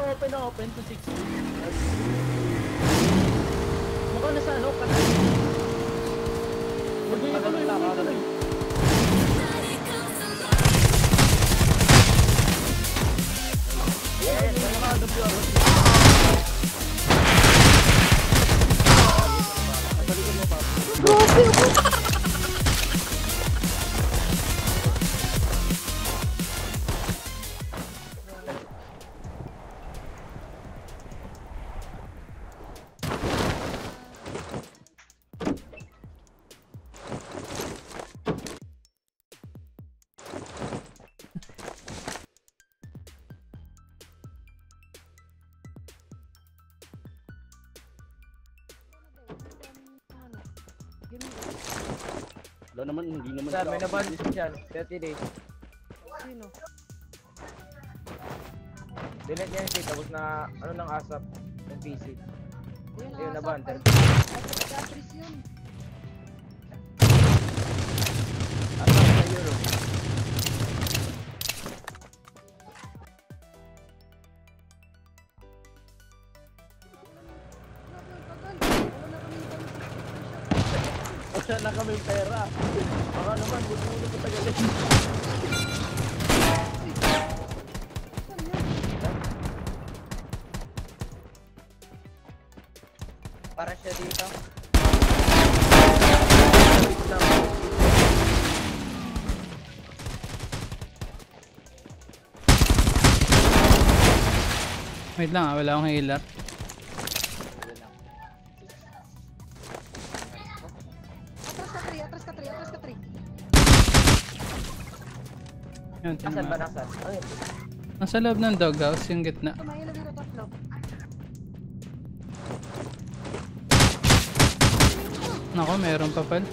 open na open to 60. Mukhang nasa ano, kanal. Huwag yung tuloy, tuloy. Ayan, nakakadap yung arrow. Balikan mo, Papa. Grabe ako! Wala naman, hindi naman. Sir, may nabandis dyan. 30 days. Sino? Delete niya yung shit, tapos na, ano ng ASAP, ng PC. Ayun, naban, 30. Caprice yun. ASAP sa Euro. Wala na kami pera. Baka naman, buto-buto ko tagalin. Para siya dito. Wait lang wala akong healer. Atras ka 3. Yun, Nasaan ba nasaan? Ay, nasa loob ng doghouse, yung gitna. Tumayo na dito tatlo. Nako, meron pa pal.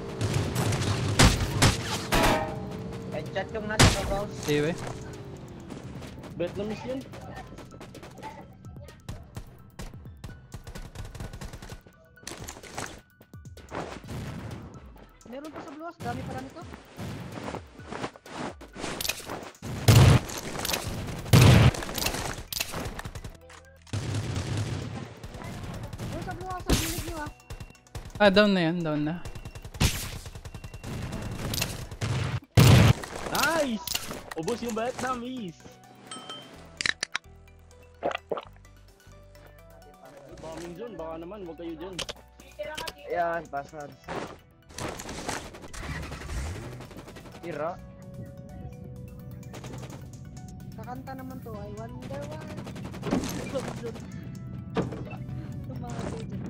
headshot yung nasa house. Siwe. Bet na miss yun. Meron pa sa blue house, dami pa nito. Meron sa blue house, sa gilid niyo ah. Down na yan, down na. Nice! Ubos yung Vietnamese. Bombing zone, baka naman, huwag kayo dyan. Ayan, pasad. Tira. Kakanta naman to ay Wonder Why. Tumakas dyan.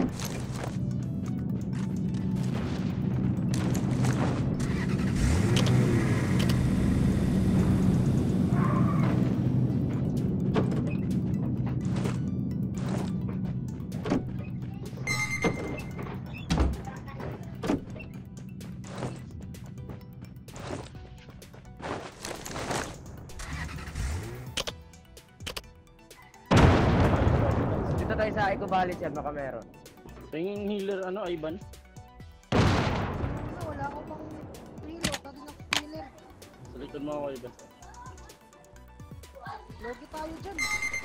Dito tayo sa Eco Valley siya, baka meron. Tingin healer, ano, Ivan? Wala ko pang hilo, tadi na healer. Sa likod mo ako, Ivan. Logi tayo dyan.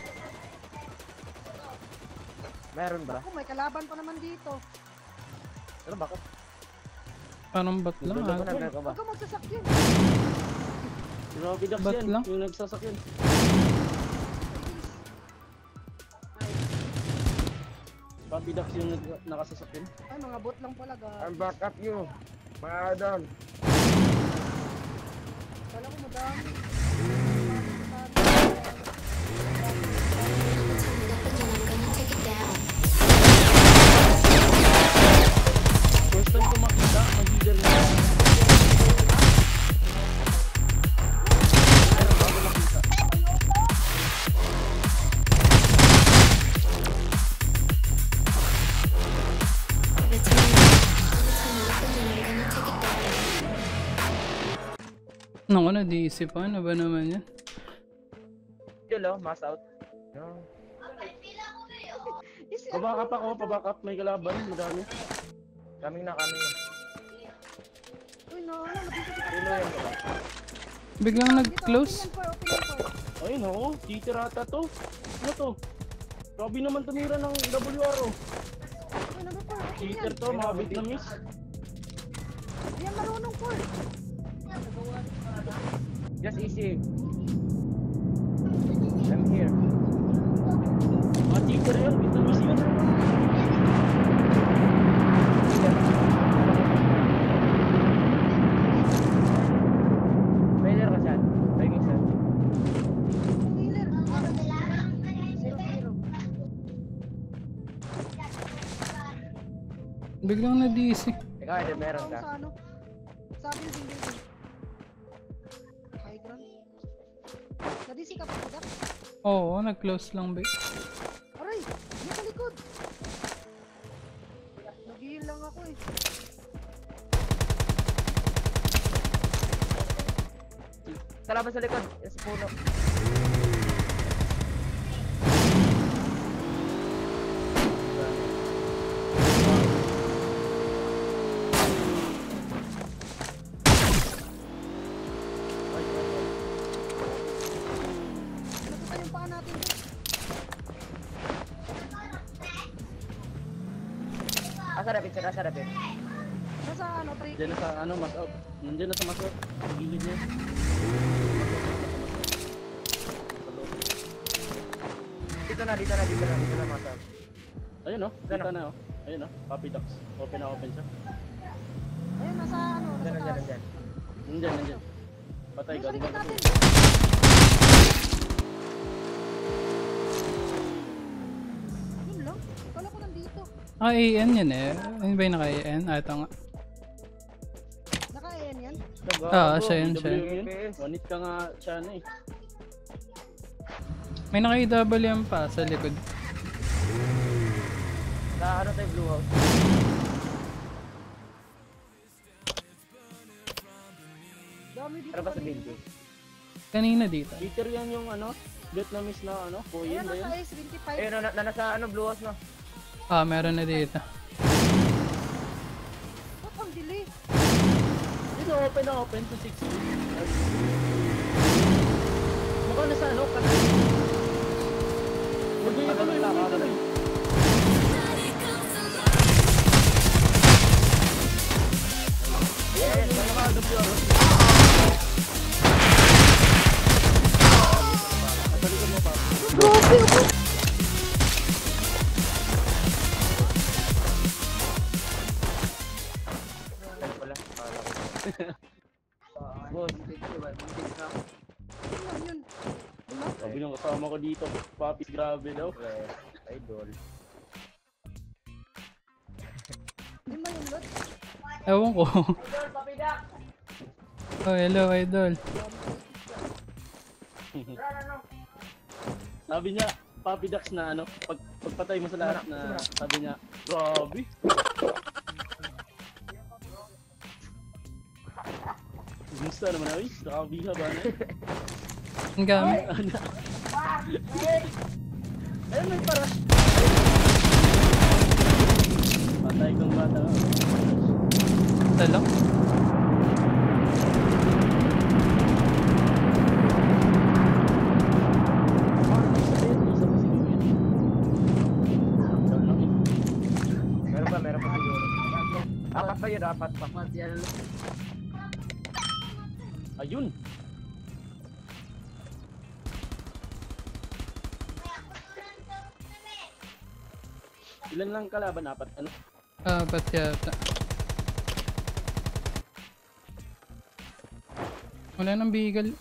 Meron ba? Ako may kalaban pa naman dito. Pero bakit? Parang bat lang Dulo ko na, ah. meron ka ba? Huwag ka magsasakyan. Grabe daps Ba't yan, lang? yung nagsasakyan. Papi daps yung nakasasakyan. Ay, mga bot lang pala ga. I'm back up you. Mga down. Kala ko madami. First time ko makita, ang healer na. Pero bago makita. Naku, na-DC pa. Ano ba naman yan? Dulo, mass out. No. Pabakap ako, pabakap. May kalaban, madami. Kaming na kami. Uy, no, ano, nabisa kita. Dulo yan. Biglang nag-close. Open yan, 4. Ayun oo, cheater ata to. Ano to? Grabe naman tumira ng WR oh. Ay, number 4. Okay Cheater yan. to, mga Vietnamese. Di yan marunong, Paul. Just easy. I'm here. Mga cheater yun, Vietnamese yun. Player ka siya. Tingin siya. Healer. 0-0. Biglang na-DC. Ikaw, Eden, meron ka. Sa ano? Sa building. High ground. Sa-DC ka pa, Dak? Oo, nag-close lang ba? Aray! Nasa likod! Nag-heal lang ako eh. Sa labas sa likod. Yes, puno. Napunta yung paa natin dun. Asa rapid sir, asa rapid. Nasa ano, 3. Nandiyan na sa ano, mas out. Nandiyan na sa mas out. Sa gilid niya. Dito na, masa. Ayun oh, kita na oh. Ayun oh, Puppy Ducks. Open na open siya. Ayun, nasa ano, nasa taas. Diyan. Nandiyan. Patay Ayun, sa likod gun. natin. Yun lang. Kala ko nandito. Ah, AN yan eh. Ano ba yung naka-AN? Ah, ito nga. Naka-ayan yan. Ah, siya yun, siya yun. yun. One hit ka nga siya na eh. May naka-EW yan pa sa likod. Sa ano tayo, blue house. Dami dito. Tara ba sa kanina. building? Kanina dito. Cheater yan yung ano, Vietnamese na ano, Ayan, Koyin ba yun? nasa S25. Ayun, nasa ano, blue house na. Ah, meron na dito. Ba't ang delay? Dito open na open to 6. Mukhang nasa ano, kanal. Magbuhay ka lang. Yes, Naka-WR. Nasa likod mo pa. Grabe ako! wala. Boss, Yun lang yun. Wala? Sabi ng kasama ko dito, Papis, grabe daw. idol. Yun ba yung lot? Ewan ko. Oh, hello, idol. Sabi niya, Papi Dax na ano, pagpatay mo sa lahat na, sabi niya, grabe. Gusto naman na, uy, nakabiha ba na? Ang gamit. Ayun, may parash. Patay kong bata. Ito lang. Meron pa siguro. Apat pa yun, apat pa. Ayun. Ilan lang kalaban? Apat? Ano? Ah, ba't yata? Wala nang bigal.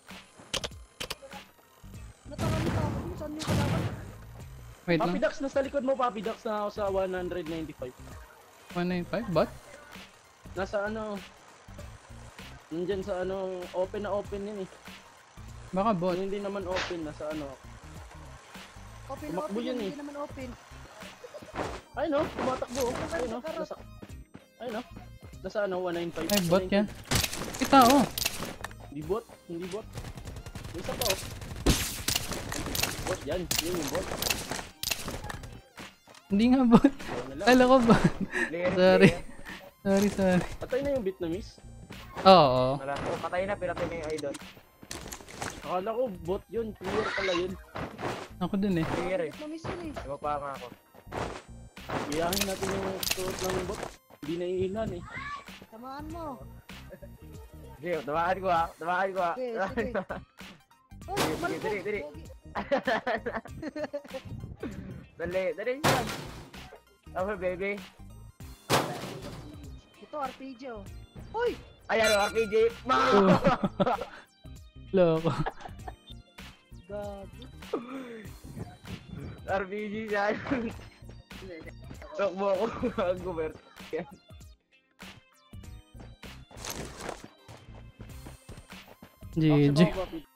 Natarami pa ako dun. Saan yung kalaban? Wait Papi lang. Dax, nasa likod mo, Papi Dax, na ako sa 195. 195? Bot? Nasa ano, nandyan sa ano, open na open yan eh. Baka bot. Kung hindi naman open, nasa ano. Open, Tumakbo open yun yun. eh. Hindi naman open. Ay no, tumatakbo. Ay no, nasa, ay no, nasa ano, 195. Ay, bot yan. Kita oh. Hindi bot, hindi bot. May isa pa oh. Bot yan, yun yung bot. Hindi nga bot. Ayaw na lang. Kala ko bot. Sorry. Sorry. Patay na yung Vietnamese. Oo. Wala. Oh, patay na, pinatay na yung idol. Akala ko bot yun, player pala yun. Ako din eh. Player eh. Mamiss yun eh. Diba pa nga ako. Iyahin natin yung suot ng bot. Hindi naiinan eh. Tamaan mo. Sige, tamaan ko ha. Tamaan ko ha. Sige, Tamaan sige. ko ha. Oh, Sige, malpog. dali, dali. Pogi. Dali, dali yan. Okay, baby. Ito, RPG oh. Uy! Ayan o, RPG. Ma! Loko. Gago. RPG siya. Takbo ako. Gubert. GG. Bakit ba, Pete?